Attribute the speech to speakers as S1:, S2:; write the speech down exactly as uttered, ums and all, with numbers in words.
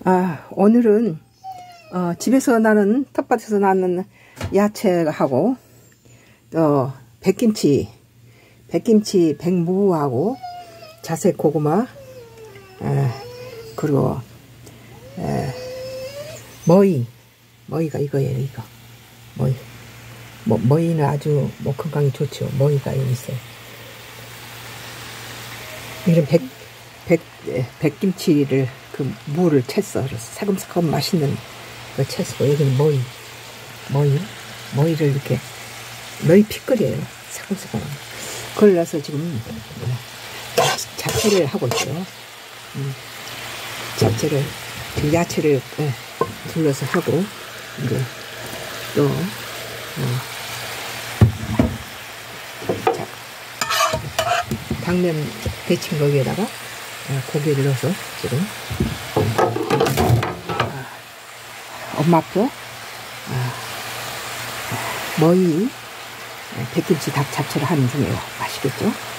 S1: 아, 오늘은 어, 집에서 나는 텃밭에서 나는 야채하고 또 백김치, 백김치, 백무하고 자색 고구마, 에, 그리고 에, 머위, 머위가 이거예요, 이거 머위. 뭐, 머위는 아주 뭐 건강에 좋죠. 머위가 여기 있어요. 이런 백, 백, 백김치를 그 무를 챘어. 그래서 사금사금 맛있는 거 챘어. 여기는 머위, 머위, 머위를 이렇게 넓이 끓여요. 사금사금. 그러려서 지금 잡채를 하고 있어요. 음, 잡채를, 그 야채를 예, 둘러서 하고 이제 또 어, 자, 당면 데친 거 위에다가 고기를 넣어서 지금 아, 엄마표 아, 머위 백김치 닭 잡채를 하는 중이에요. 맛있겠죠?